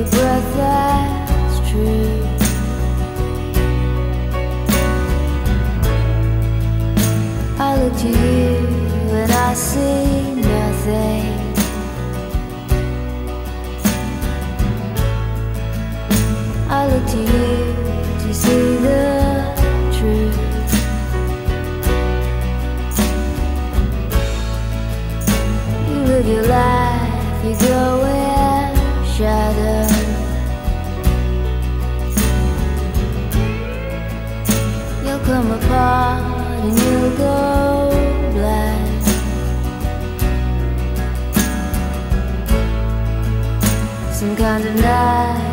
a breath that's true. I look to you and I see nothing. I look to you to see the truth. You live your life, you go in shadow. You'll come apart and you'll go black. Some kind of night